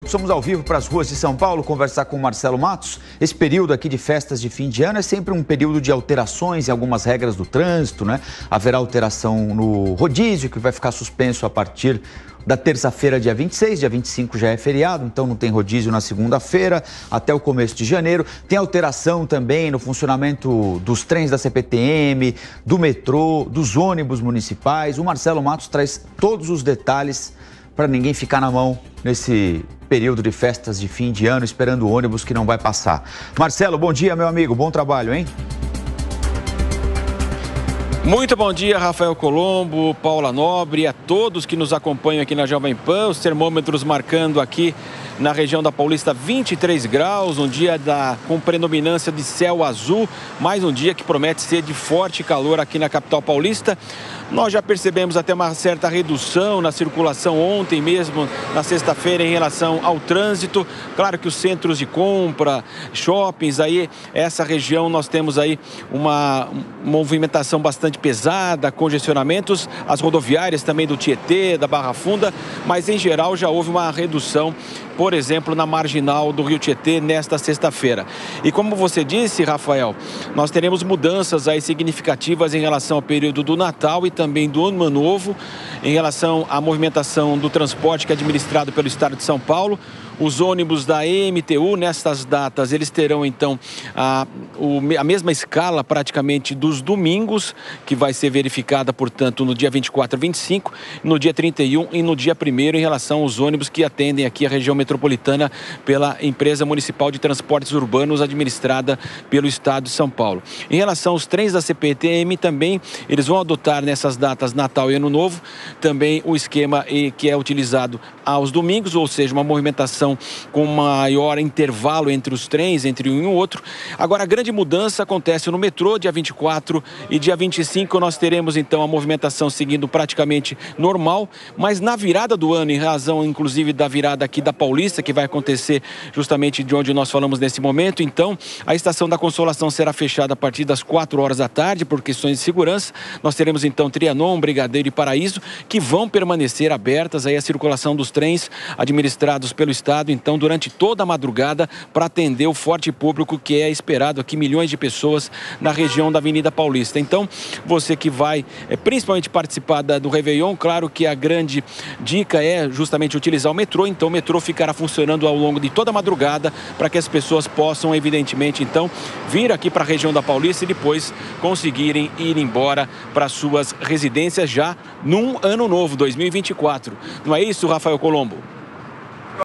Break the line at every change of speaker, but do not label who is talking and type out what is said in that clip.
Somos ao vivo para as ruas de São Paulo conversar com o Marcelo Matos. Esse período aqui de festas de fim de ano é sempre um período de alterações em algumas regras do trânsito, né? Haverá alteração no rodízio, que vai ficar suspenso a partir da terça-feira, dia 26, dia 25 já é feriado, então não tem rodízio na segunda-feira, até o começo de janeiro. Tem alteração também no funcionamento dos trens da CPTM, do metrô, dos ônibus municipais. O Marcelo Matos traz todos os detalhes para ninguém ficar na mão nesse período de festas de fim de ano, esperando o ônibus que não vai passar. Marcelo, bom dia, meu amigo, bom trabalho, hein?
Muito bom dia, Rafael Colombo, Paula Nobre, a todos que nos acompanham aqui na Jovem Pan. Os termômetros marcando aqui na região da Paulista 23 graus, um dia com predominância de céu azul, mais um dia que promete ser de forte calor aqui na capital paulista. Nós já percebemos até uma certa redução na circulação ontem mesmo, na sexta-feira, em relação ao trânsito. Claro que os centros de compra, shoppings, aí, essa região nós temos aí uma movimentação bastante pesada, congestionamentos, as rodoviárias também do Tietê, da Barra Funda, mas em geral já houve uma redução, por exemplo, na marginal do Rio Tietê nesta sexta-feira. E como você disse, Rafael, nós teremos mudanças aí significativas em relação ao período do Natal e também do Ano Novo, em relação à movimentação do transporte que é administrado pelo Estado de São Paulo. Os ônibus da EMTU, nestas datas, eles terão então a mesma escala praticamente dos domingos, que vai ser verificada, portanto, no dia 24 e 25, no dia 31 e no dia 1º, em relação aos ônibus que atendem aqui a região metropolitana pela Empresa Municipal de Transportes Urbanos, administrada pelo Estado de São Paulo. Em relação aos trens da CPTM também, eles vão adotar nessas datas Natal e Ano Novo, também o esquema que é utilizado aos domingos, ou seja, uma movimentação com maior intervalo entre os trens, entre um e o outro. Agora, a grande mudança acontece no metrô, dia 24 e dia 25, nós teremos então a movimentação seguindo praticamente normal, mas na virada do ano, em razão inclusive da virada aqui da Paulista, que vai acontecer justamente de onde nós falamos nesse momento, então a Estação da Consolação será fechada a partir das 4 horas da tarde por questões de segurança. Nós teremos então Trianon, Brigadeiro e Paraíso, que vão permanecer abertas aí a circulação dos trens administrados pelo Estado, então, durante toda a madrugada, para atender o forte público que é esperado aqui, milhões de pessoas na região da Avenida Paulista. Então, você que vai principalmente participar do Réveillon, claro que a grande dica é justamente utilizar o metrô, então o metrô ficará funcionando ao longo de toda a madrugada para que as pessoas possam, evidentemente, então, vir aqui para a região da Paulista e depois conseguirem ir embora para suas residências já num ano novo, 2024. Não é isso, Rafael Colombo?